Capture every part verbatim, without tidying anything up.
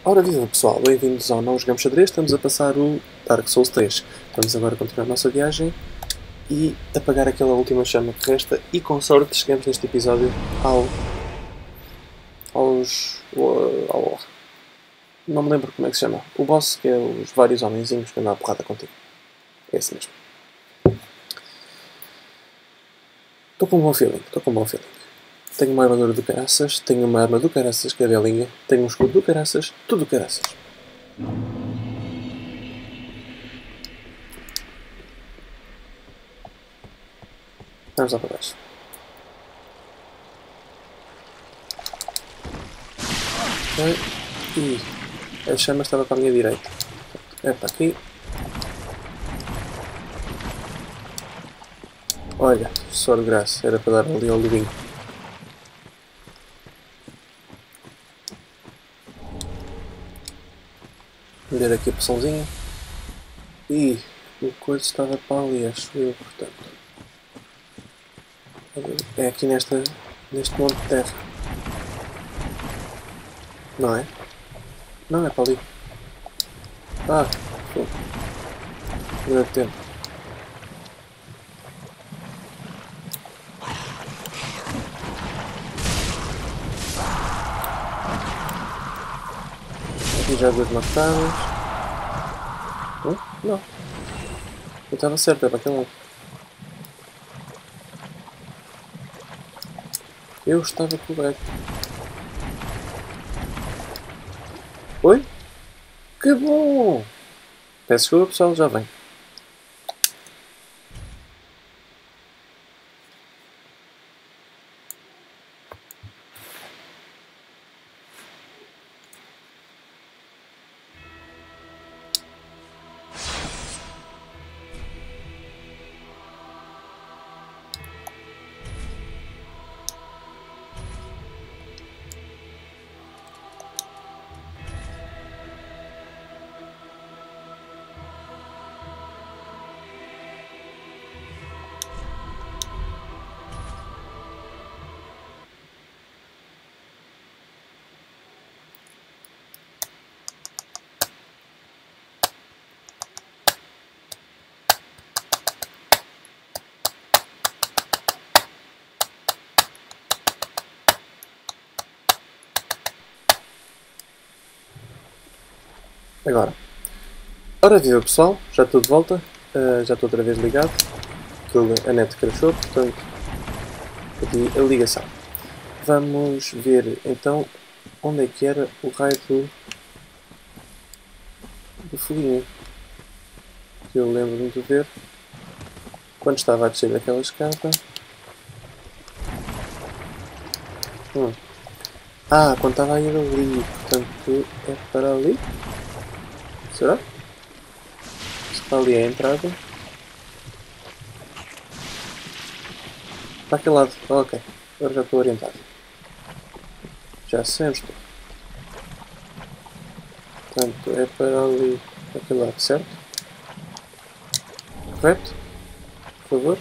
Ora viva pessoal, bem-vindos ao Não Jogamos Xadrez, estamos a passar o Dark Souls três. Vamos agora continuar a nossa viagem e apagar aquela última chama que resta e com sorte chegamos neste episódio ao... aos... ao... não me lembro como é que se chama. O boss, que é os vários homenzinhos que andam a porrada contigo. É esse mesmo. Estou com um bom feeling, estou com um bom feeling. Tenho uma armadura do caraças, tenho uma arma do caraças que é belinha, tenho um escudo do caraças, tudo do caraças. Vamos lá para baixo. Ok. E a chama estava para a minha direita. É para aqui. Olha, só de graça, era para dar ali ao lobinho. Ver aqui a poçãozinha. E o coisa estava para ali, acho eu, portanto. É aqui nesta, neste monte de terra. Não é? Não, é para ali. Ah, foi. Não deu tempo. Aqui já duas matadas. Hum? Não. Eu estava certo, era para aquele lado. Eu estava correto. Oi? Que bom! Peço desculpa pessoal, já vem. Agora, ora viva pessoal, já estou de volta, uh, já estou outra vez ligado, aquilo, a net crashou, portanto, aqui a ligação. Vamos ver então onde é que era o raio do, do foguinho, que eu lembro-me de ver quando estava a descer daquela escada. Hum. Ah, quando estava a ir ali, portanto é para ali? Será? Está ali a entrada. Para aquele lado. Oh, ok. Agora já estou orientado. Já sei onde estou. Portanto, é para ali. Para aquele lado, certo? Correto? Por favor?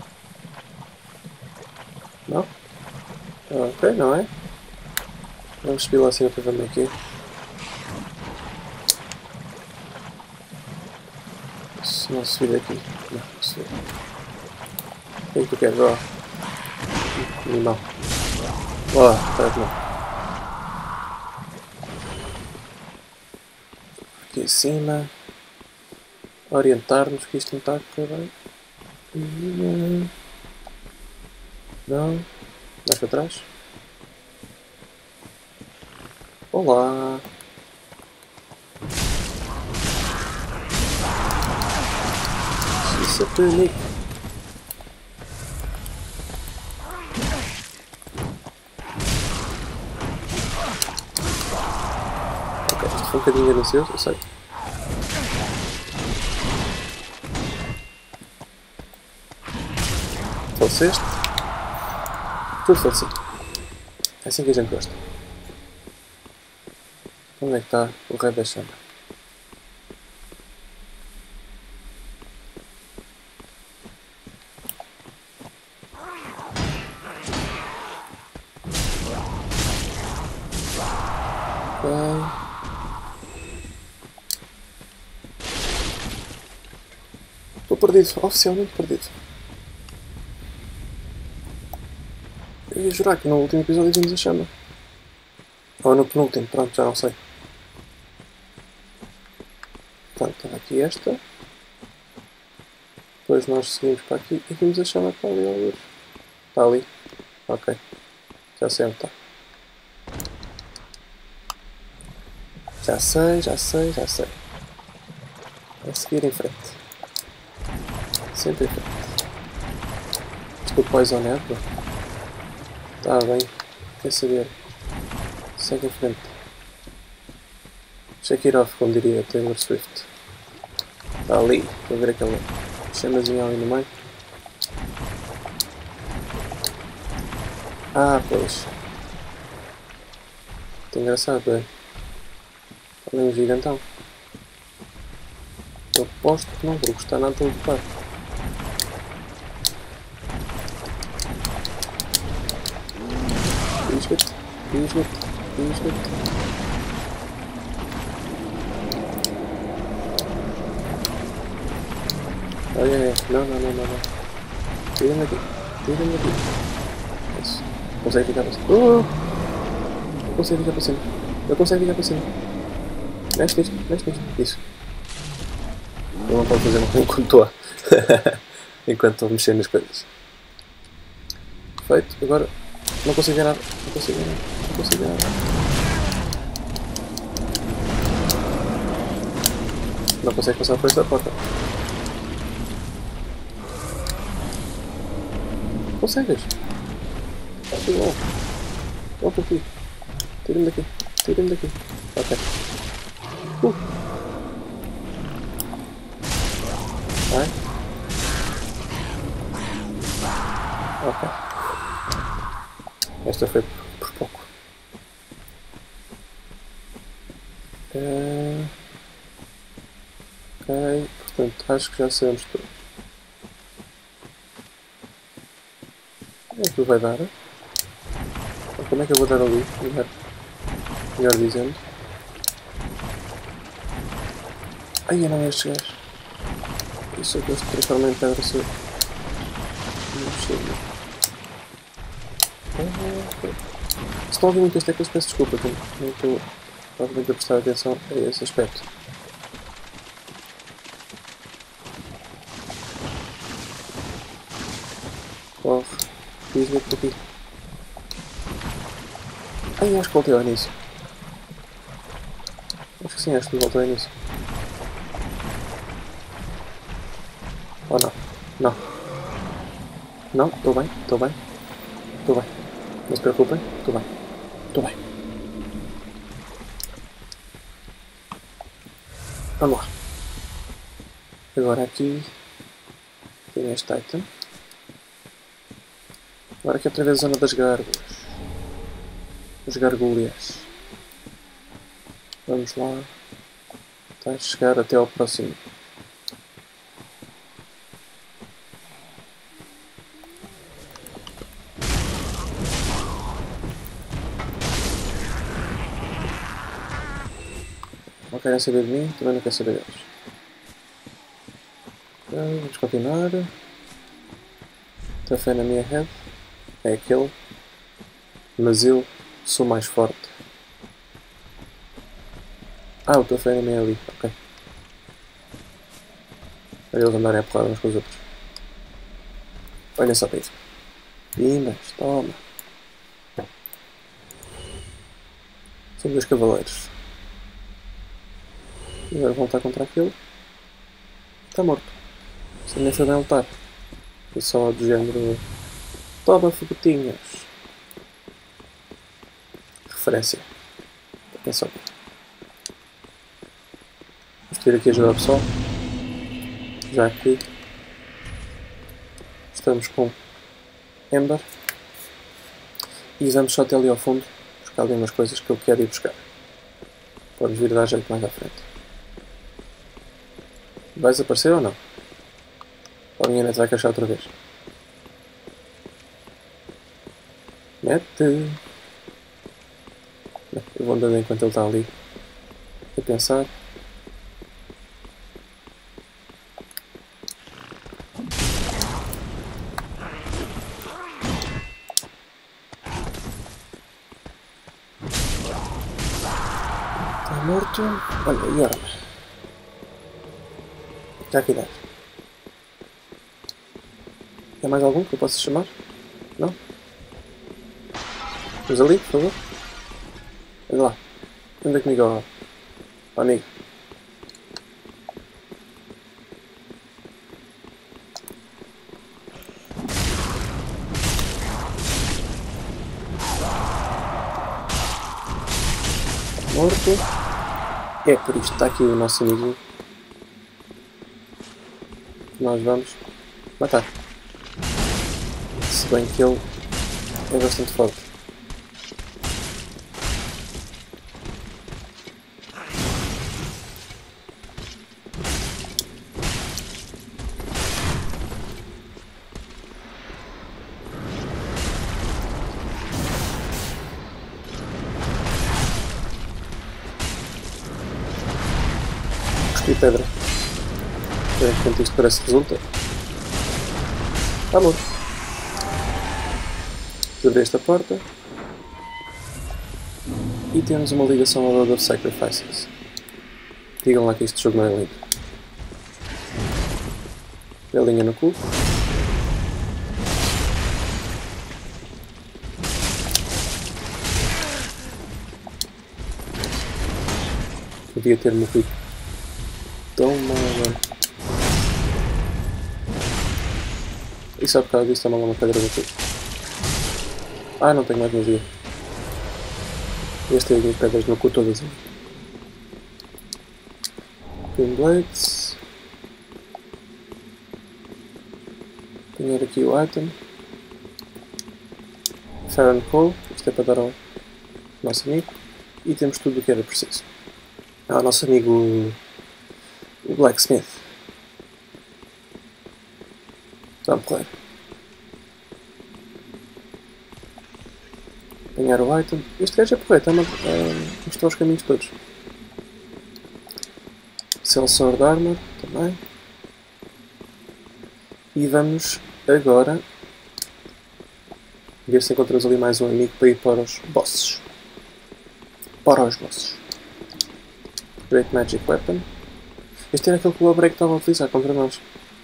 Não? Ok, não é? Vamos subir lá acima para ver como é que é. Se não subir daqui. Não, não subir. O que é que tu queres? Ó. Animal. Ó, para que não. Aqui em cima. Orientar-nos que isto não está a correr bem. Não. Mais para trás. Olá. Isso é permite. Ok, isto foi um bocadinho ganancioso, eu sei. Faleceste? Tudo falecido. É assim que a gente gosta. Onde é que está o rei da chama? Ok. Estou perdido, oficialmente perdido. Eu ia jurar que no último episódio vimos a chama. Ou no penúltimo, pronto, já não sei. Portanto, estava aqui esta. Depois nós seguimos para aqui e vimos a chama que está ali ao ver. Está ali. Ok. Já sei onde está. Já sei, já sei, já sei. É seguir em frente. Sempre em frente. Desculpa, Poison Apple. Está bem. Quer saber? Segue em frente. Shake it off, como diria Taylor Swift. Está ali. Estou a ver aquela chamazinha ali no meio. Ah, pois. Muito engraçado, é? Está ali um gigantão. Eu aposto que não vou gostar nada de lutar. Pisca-te, pisca-te, pisca-te. Olha, é. Não, não, não, não, não. Tira-me daqui, tira-me daqui. Isso. Consegue ficar para cima. Uh! Eu consigo ficar para cima. Eu consigo ficar para cima. Mexe nisto, mexe nisto. Isso. Eu não posso fazer nada enquanto estou a... enquanto estou a mexer nas coisas. Feito. Agora não consigo ver nada. Não consigo ver nada. Não consigo ver nada. Não consegue passar por esta porta. Consegues? Que bom. Vou por aqui. Tira-me daqui. Tira-me daqui. Ok. Uh. Vai. Ok. Esta foi por pouco. É... Ok. Portanto, acho que já sabemos tudo. Como é que vai dar? Como é que eu vou dar ali? Melhor, melhor dizendo. Ai, eu não ia chegar. Isso é que eu se transforma em pedra se eu... Não chego. Se estão a ouvir muitas teclas, peço desculpa. Não estou provavelmente a prestar atenção a esse aspecto. Corre. Diz-me por aqui. Ai, acho que voltei ao início. Acho que sim, acho que voltei ao início. Ou oh, não? Não. Não, estou bem, estou bem. Estou bem. Não se preocupem, estou bem. Estou bem. Vamos lá. Agora aqui tem este item. Agora aqui outra vez a zona das gárgulas. As gargulhas. Vamos lá. Até chegar até ao próximo. Não querem saber de mim, também não quero saber deles. Okay, vamos continuar. Café na minha head. É aquele. Mas eu sou mais forte. Ah, o teu é meio ali, ok. Para eles andarem a porrada uns com os outros. Olhem só para isso. Pimbas, toma. São dois cavaleiros. E agora vão lutar contra aquele. Está morto. Sem nem saber lutar. É só do género. Toma foguetinhas. Referência. Para quem sabe. Vamos ter aqui a ajudar o pessoal. Já aqui estamos com Ember. E vamos só até ali ao fundo buscar ali umas coisas que eu quero ir buscar. Podes vir dar jeito mais à frente. Vais aparecer ou não? Ou a minha net vai caixar outra vez? Mete! Eu vou andando enquanto ele está ali a pensar. Está morto. Olha, e Yorm. Já aqui dá. Há mais algum que eu possa chamar? Não? Vamos ali, por favor. Anda lá. Anda comigo, ó, ó amigo. Morto. É por isto. Está aqui o nosso amiguinho. Nós vamos matar. Se bem que ele é bastante forte. Cuspi pedra. Enquanto isto parece que resulta. Está morto. Abrir esta porta. E temos uma ligação ao Lord of Sacrifices. Digam lá que este jogo não é lindo. Galinha no cu. Podia ter morrido tão mal agora. E só por causa disso toma lá uma pedra batida. Ah, não tenho mais magia. Este tem as pedras no cu todas. Green Blades. Apanhar aqui o item. Farron Coal. Isto é para dar ao nosso amigo. E temos tudo o que era preciso. Ah, o nosso amigo o Blacksmith. Vamos correr. Apanhar o item. Este gajo é porreto, é mostrar os caminhos todos. Cell Sword Armor também. E vamos agora ver se encontramos ali mais um amigo para ir para os bosses. Para os bosses. Great Magic Weapon. Este era aquele que o Break estava a utilizar contra nós.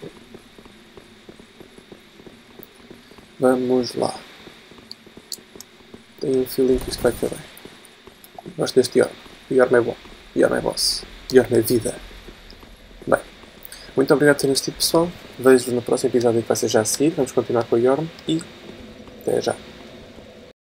Vamos lá. Tenho um feeling que isto vai correr bem. Gosto deste Yorm. Yorm é bom. Yorm é boss. Yorm é vida. Bem. Muito obrigado por terem assistido, pessoal. Vejo-vos no próximo episódio que vai ser já a seguir. Vamos continuar com o Yorm e até já.